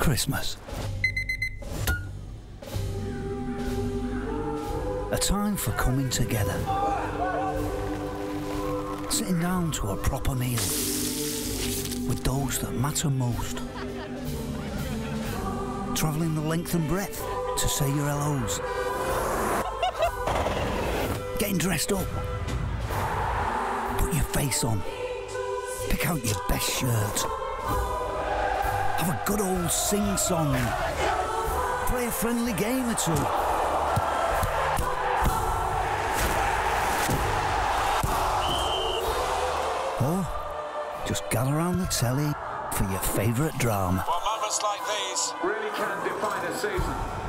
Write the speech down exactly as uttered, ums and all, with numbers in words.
Christmas. A time for coming together. Sitting down to a proper meal with those that matter most. Travelling the length and breadth to say your hellos. Getting dressed up. Put your face on. Pick out your best shirt. Have a good old sing-song. Play a friendly game or two. Or just gather around the telly for your favourite drama. Well, moments like these really can define a season.